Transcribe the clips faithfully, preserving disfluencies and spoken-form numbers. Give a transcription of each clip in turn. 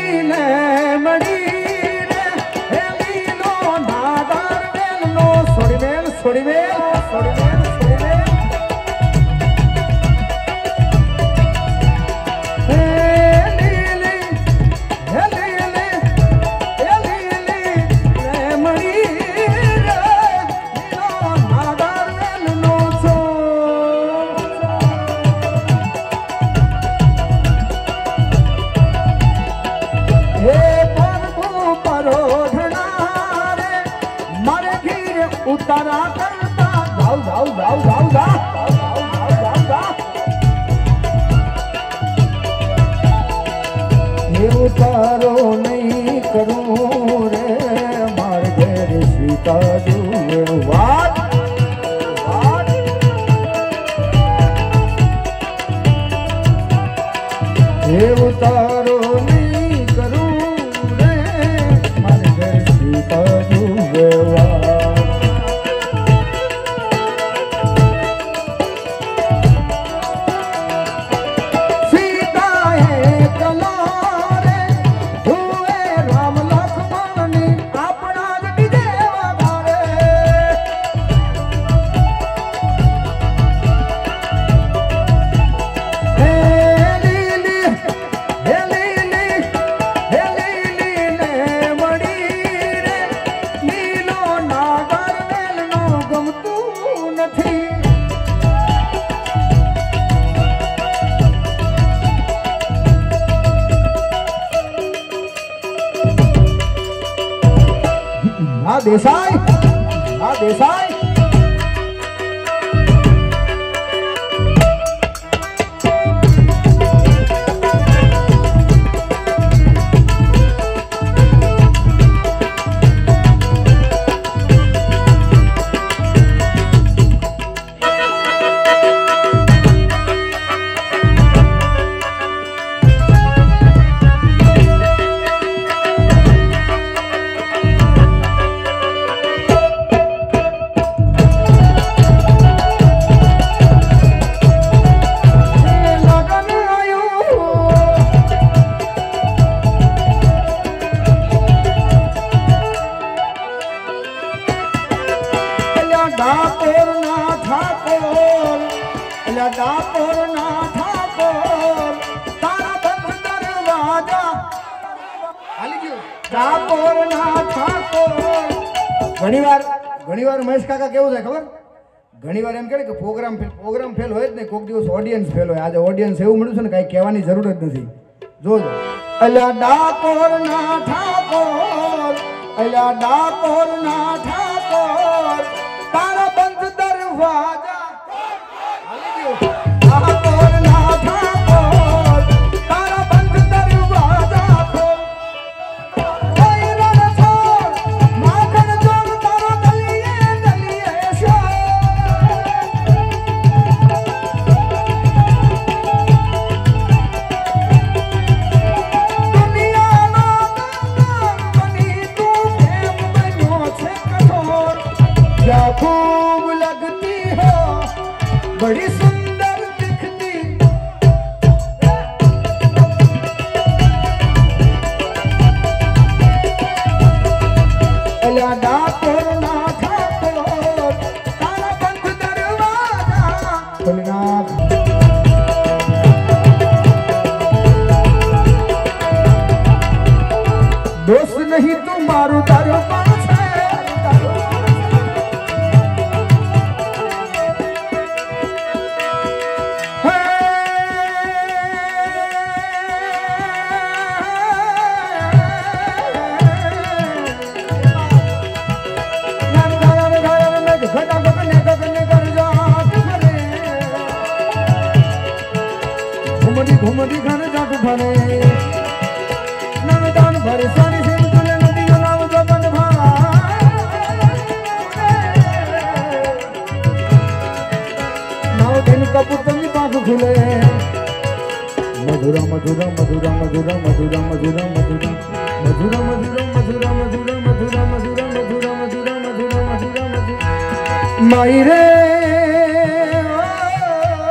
उतारा करता जाओ जाओ जाओ जाओ जाओ जाओ जाओ जाओ ये उतारो नहीं करूं रे मार घेर सीता जुए वाट वाट ये उतारो नहीं करूं रे मार घेर सीता जुए वाट हाँ देसाई हाँ देसाई डाकोर ना ठाकोर डाकोर ना ठाकोर तारा बंद दरवाजा हाली गयो डाकोर ना ठाकोर घणी वार घणी वार महेश काका केવું થાય ખબર ઘણી વાર એમ કહે કે પ્રોગ્રામ ફેલ પ્રોગ્રામ ફેલ હોય જ ને કોક દિવસ ઓડિયન્સ ફેલ હોય આજે ઓડિયન્સ એવું મળ્યું છે ને કાઈ કહેવાની જરૂર જ નથી જોજો અલ્યા ડાકોર ના ઠાકોર અલ્યા ડાકોર ના ઠાકોર तारा बंद दरवाजा ठाकोर ना ठाकोर तारा बंद दरवाजा खोल कोई रण छोड़ माखन जोड़ तारा गलिए गलिए शोर दुनिया ना बनी तू प्रेम बनो छे कठोर क्या खूब लगती हो बड़ी सुंदर दिखती अल्लाह डाकोर ना ठाकोर तारा बंद दरवाजा खुलना दोस्त नहीं तू मारू दरबार घुमदी घर जाट भरे नवदान भरे सारी सिम तुले नदी नाव जबन भा नाव दिन कपूतनी पाख खुले मधुरा मधुरा मधुरा मधुरा मधुरा मधुरा मधुरा मधुरा मधुरा मधुरा मधुरा मधुरा मधुरा मधुरा मधुरा मधुरा मधुरा मधुरा माई रे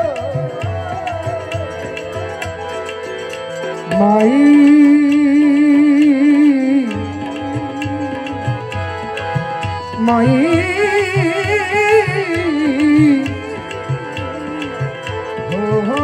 माई माई हो हो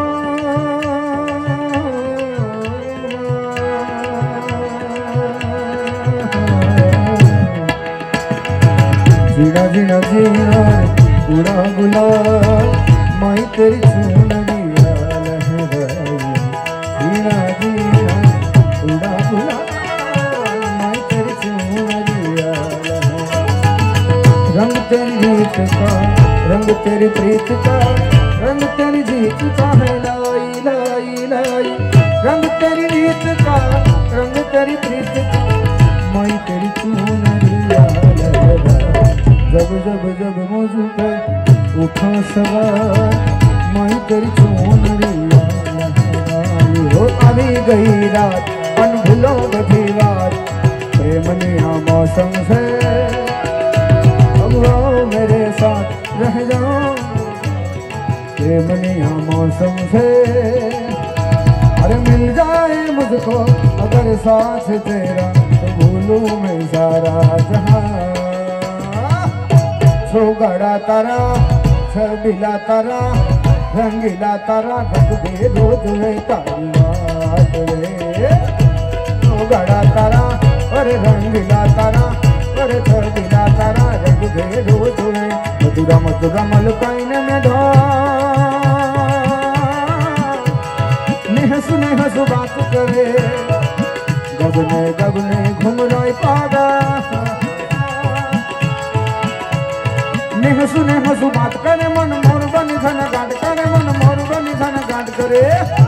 जीना जीना जीना उड़ा गुलाल माई तेरी चुनरिया लहराई जीना जीना उड़ा गुलाल माई तेरी चुनरिया लहराई रंग तेरी रीत का रंग तेरी प्रीत का रंग तेरी जीत का है लाई लाई लाई रंग तेरी रीत का रंग तेरी प्रीत का माई तेरी चुनरिया लहराई जब जब जब मौजू पे उठा सवार माई तेरी चुनरिया लहराई हो अभी गई रात अन भूलो बधी बात प्रेमनिया मौसम से अब आओ मेरे साथ रह जाओ प्रेमनिया मौसम से अरे मिल जाए मुझको अगर साथ तेरा तो भूलूं मैं सारा जहां सोगड़ा तारा छबिला तारा रंगीला तारा रंग दे रोज में तारी बात रे सोगड़ा तारा अरे रंगीला तारा अरे छबिला तारा रंग दे रोज में मधुरा मधुरा मलकाइन में धा नेहसु नेहसु बात करे गगने गगने घूम रही पागा नेहसु नेहसु बात करे मन मोर बनी धन गांड करे मन मोर बनी धन गांड करे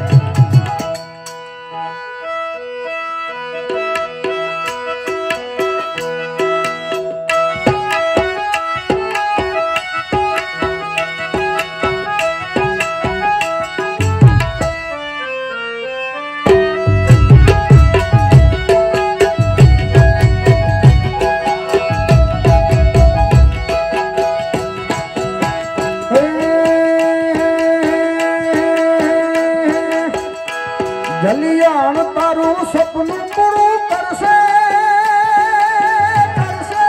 जलियान तारू सपनू पूरू करसे करसे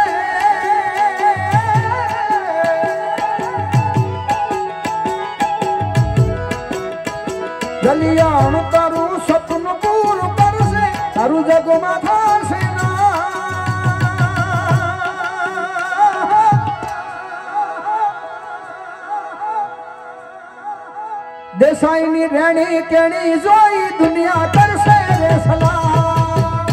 जलियान तारू सपनू पूरू करसे तारू जग माथा से ना देसाई नी रहनी केणी जोई दुनिया तरसे रे सलाम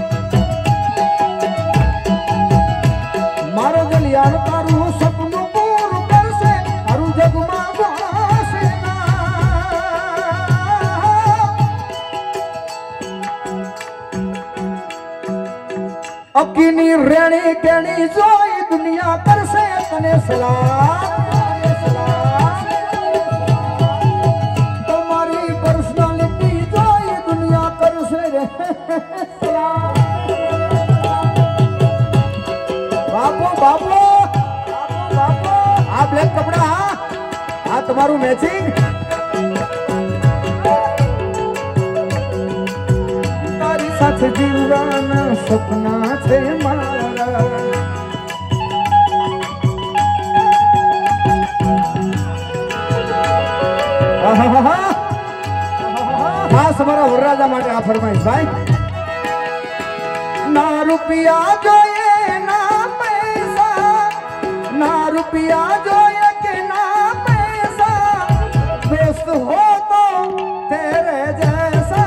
मारो जलियान तारू सपनू पूरू करसे तारू जग माथा से ना अकीनी रहनी केणी जोई दुनिया तरसे तने सलाम बापू बापू बापू आप ब्लैक कपड़ा हाँ तुम्हारू मैचिंग तारी साथ जीवाना सपना छे मारा खास हमारा वरराजा माटे आ फरमाइश भाई ना रुपया जोए ना पैसा ना रुपया जोए के ना पैसा दोस्त हो तो तेरे जैसा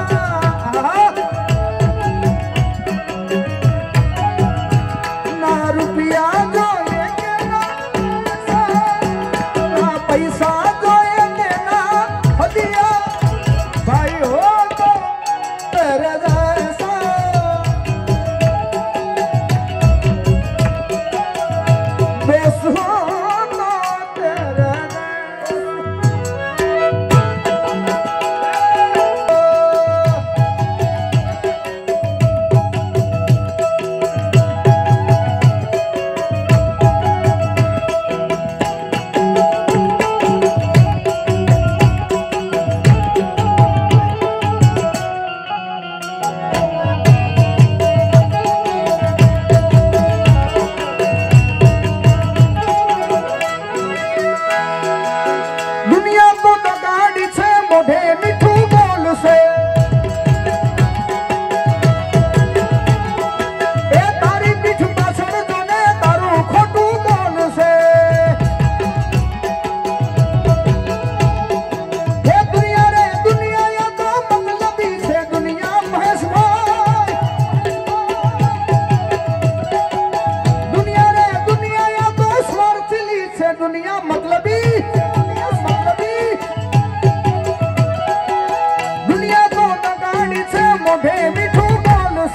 ना रुपया जोए के ना पैसा ना पैसा जोए के ना हदिया भाई हो तो तेरे जैसा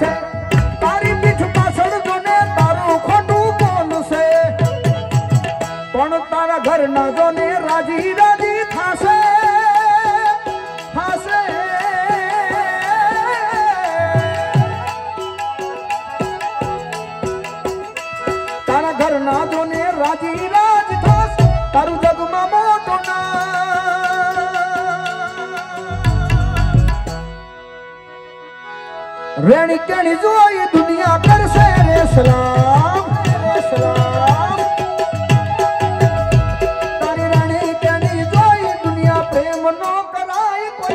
से तारी पीठ पाछળ જોને તારું ખોટું બોલશે પણ તારા ઘર ના જોને રાજી રાજી થાશે થાશે તારા ઘર ના જોને રાજી રાજ થાશ તારું જગમાં મોટું ના રેણી કેણી જોઈ દુનિયા કરશે રે સલામ રે સલામ તારી રેણી કેણી જોઈ દુનિયા પ્રેમ નો કરાય કોઈ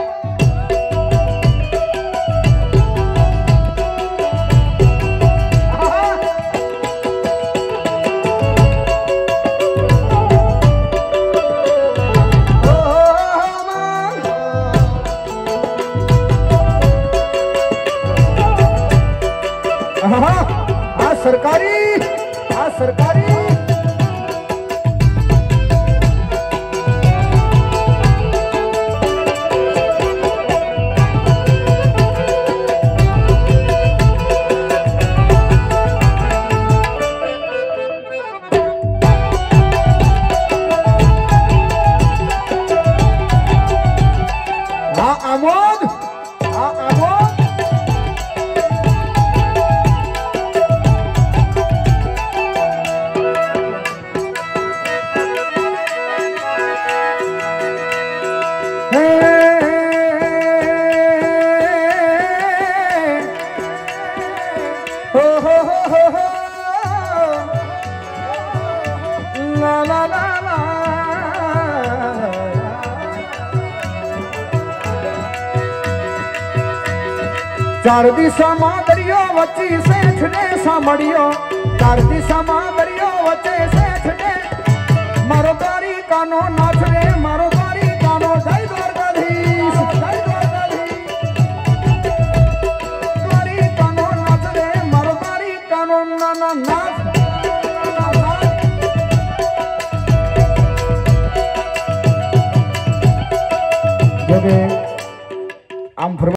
आ सरकारी आ सरकारी हाँ आमोद हाँ आमोद चार दिशा में दरियो वच्ची सेठ ने सामड़ियो चार दिशा में दरियो वच्चे सेठ ने मारो तारी कानो नाच रे मारो तारी कानो जय द्वारकाधीश जय द्वारकाधीश तारी कानो नाच रे मारो तारी कानो ना ना नाच जगे आम